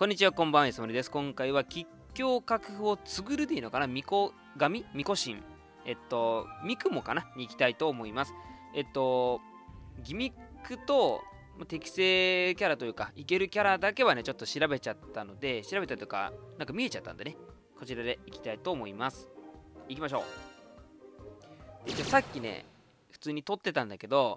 こんにちは、こんばんは、いすもりです。今回は吉凶閣府をつぐるでいいのかな、巫女神巫女神。ミクモかなに行きたいと思います。ギミックと適正キャラというか、いけるキャラだけはね、ちょっと調べちゃったので、調べたというか、なんか見えちゃったんでね、こちらで行きたいと思います。行きましょう。で、さっきね、普通に撮ってたんだけど、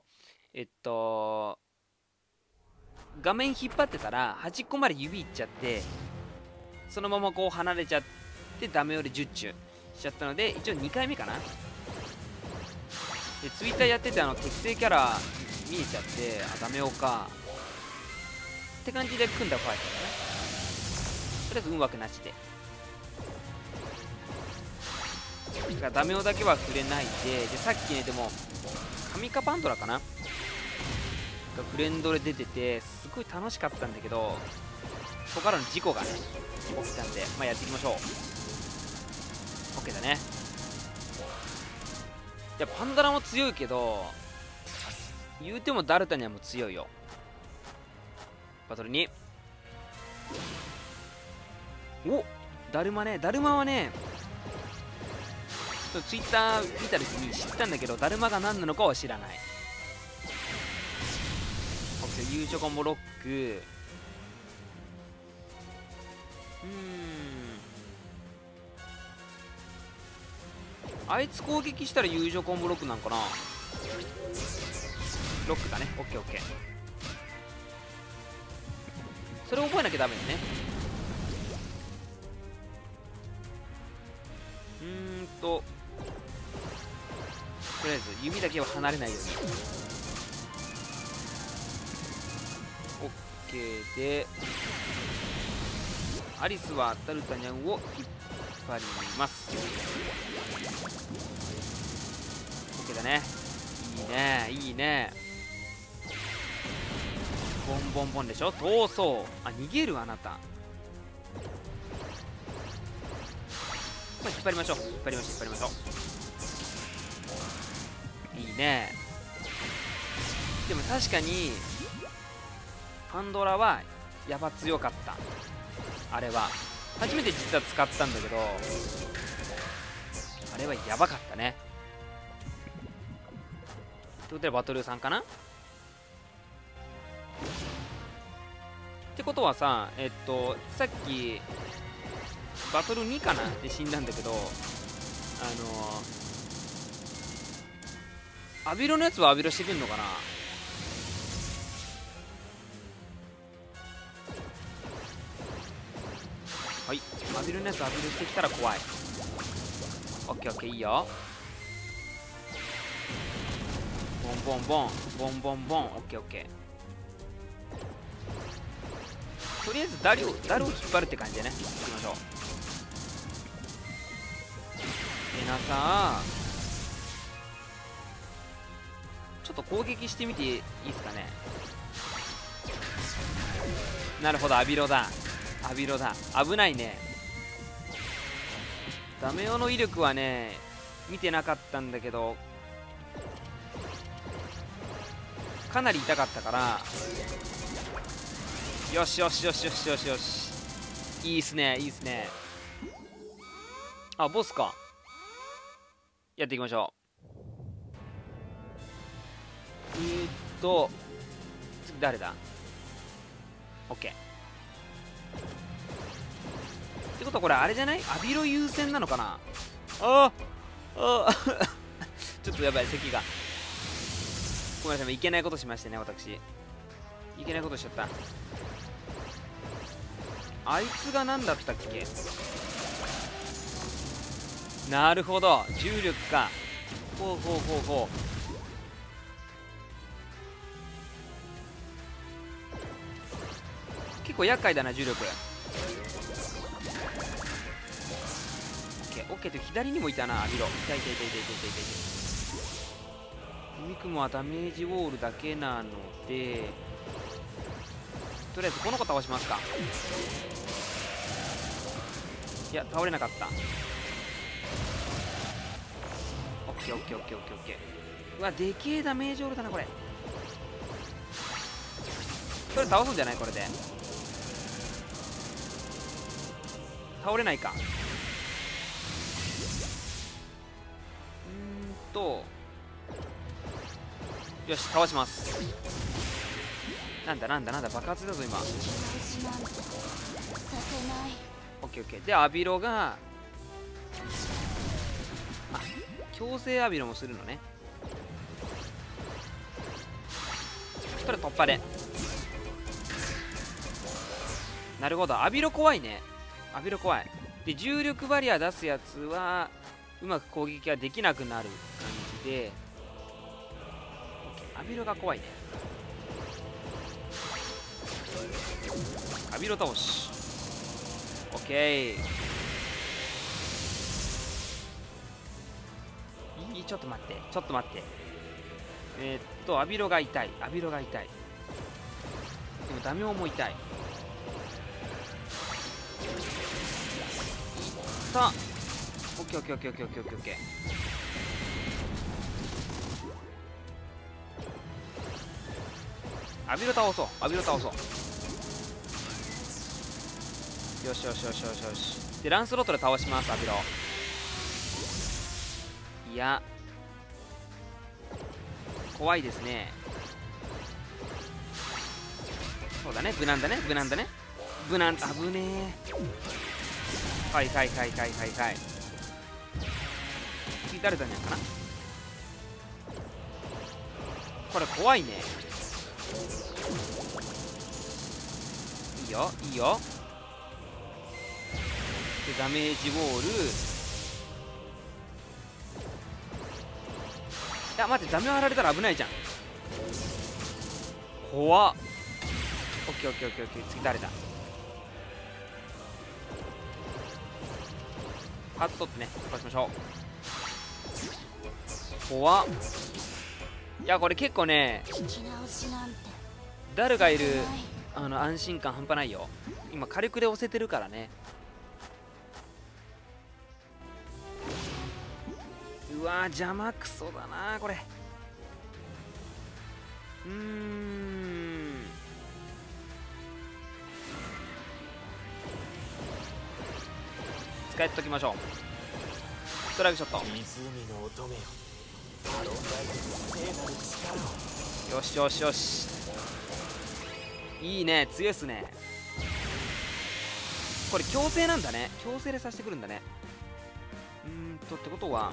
画面引っ張ってたら端っこまで指いっちゃって、そのままこう離れちゃってダメより10中しちゃったので、一応2回目かな。でツイッターやってて適正キャラ見えちゃって、ダメよかって感じで組んだファイトだね。とりあえず運枠なしで、だからダメよだけは触れないで、さっきね、でもカミカパンドラかながフレンドで出てて、すごい楽しかったんだけど、そこからの事故がね起きたんで、やっていきましょう。 OK だね。いや、パンドラも強いけど、言うてもダルタにはもう強いよ。バトル2。お、ダルマね。ダルマはね、ツイッター見た時に知ったんだけど、ダルマが何なのかは知らない。優勝コンボロック。あいつ攻撃したら優勝コンボロックなんかな。ロックだね。オッケーオッケー。それ覚えなきゃダメだね。とりあえず指だけは離れないように。オッケーで、アリスはダルタニャンを引っ張ります。オッケーだね。いいねいいね。ボンボンボンでしょ。逃走。逃げる。あなた引っ張りましょう。引っ張りましょう。いいね。でも確かにパンドラはやば強かった。あれは初めて実は使ったんだけど、あれはやばかったね。ということでバトル3かなってことはさ、さっきバトル2かなで死んだんだけど、アビロのやつはアビロしてくんのかな。はい、アビルのやつアビルしてきたら怖い。オッケーオッケー、いいよ。ボンボンボンボンボンボン。オッケーオッケー。とりあえずダルを引っ張るって感じでね、いきましょう。えなさ、ちょっと攻撃してみていいですかね。なるほど、アビロだ。アビロだ。危ないね。ダメオの威力はね見てなかったんだけど、かなり痛かったから、よしよしよしよしよしよし、いいっすねいいっすね。ボスか。やっていきましょう。次誰だ。オッケーってことはこれあれじゃない？アビロ優先なのかな。ちょっとやばい、咳が。ごめんなさい、いけないことしましてね、私。いけないことしちゃった。あいつが何だったっけ。なるほど、重力か。ほうほうほうほう。結構厄介だな、重力。オッケーと、左にもいたな、アビロ。痛い。ミクモはダメージウォールだけなので、とりあえずこの子倒しますか。いや、倒れなかった。オッケーオッケーオッケーオッケーオッケー。うわ、でけえダメージウォールだな、これ。これ倒すんじゃないこれで。 倒れないか。よし、倒します。なんだ爆発だぞ今。オッケーオッケー。でアビロが強制アビロもするのね。これ突破で。なるほど、アビロ怖いね。アビロ怖い。で重力バリア出すやつはうまく攻撃ができなくなる感じで、アビロが怖いね。アビロ倒し。オッケー。ちょっと待って。アビロが痛い。でもダメオも痛い。いった。オッケー。アビロ倒そう。よし。でランスロットで倒します。アビロ。いや怖いですね。そうだね、無難だね。危ねえ。はい次誰だねかな。これ怖いね。いいよでダメージウォール。いや待って、ダメを張られたら危ないじゃん。怖っ。オッケー次誰だ。ハート取ってね、突破しましょう。怖っ。いやこれ結構ね、ダルがいる安心感半端ないよ。今火力で押せてるからね。うわー邪魔くそだなこれ。使っときましょう。ストライクショット。よしいいね、強いっすね。これ強制なんだね。強制でさせてくるんだね。ってことは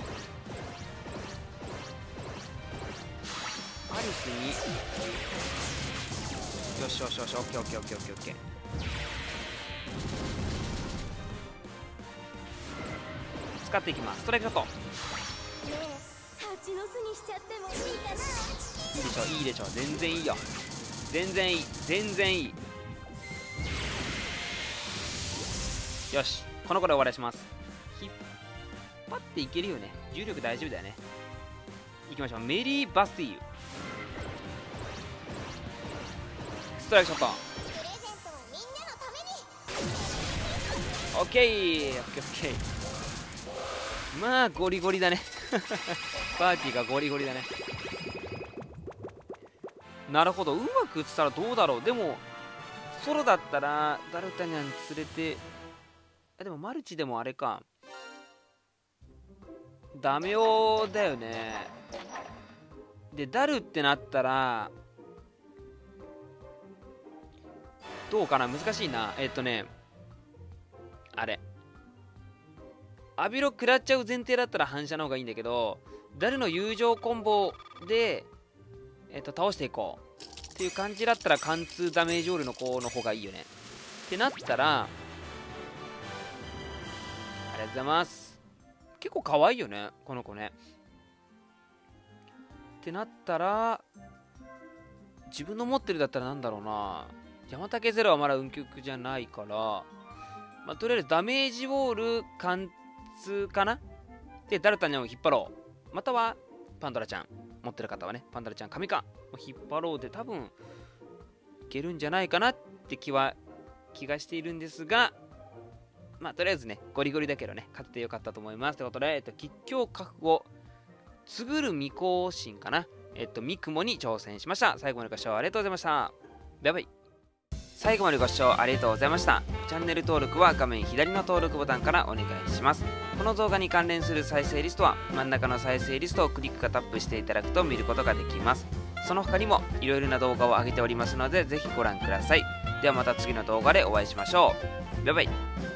アリスによしオッケー使っていきます。ストライクショット。いいでしょ全然いいよ。全然いい。よし、この子で終わらします。引っ張っていけるよね。重力大丈夫だよね。いきましょう。メリーバスティーユ。ストライクショット。オッケー。まあゴリゴリだねパーティーがゴリゴリだね。なるほど、うまく打つたらどうだろう。でもソロだったらダルタニャン連れて、でもマルチでもあれか、ダメオだよね。でダルってなったらどうかな。難しいな。あれアビロ食らっちゃう前提だったら反射の方がいいんだけど、ダルの友情コンボで、倒していこうっていう感じだったら貫通ダメージオールの子の方がいいよねってなったら、ありがとうございます。結構可愛いよねこの子ね。ってなったら自分の持ってるだったらなんだろうな。山竹ゼロはまだ運極じゃないから、とりあえずダメージウォール貫通かな。でダルタニャンを引っ張ろう。またはパンドラちゃん持ってる方はね、パンドラちゃん神か引っ張ろうで多分いけるんじゃないかなって気がしているんですが、とりあえずねゴリゴリだけどね勝ってよかったと思います。ということで、吉凶覚悟つぐるみこうしんかな。みくもに挑戦しました。最後までご視聴ありがとうございました。バイバイ。最後までご視聴ありがとうございました。こちチャンネル登録は画面左の登録ボタンからお願いします。この動画に関連する再生リストは真ん中の再生リストをクリックかタップしていただくと見ることができます。その他にもいろいろな動画を上げておりますので、ぜひご覧ください。ではまた次の動画でお会いしましょう。バイバイ。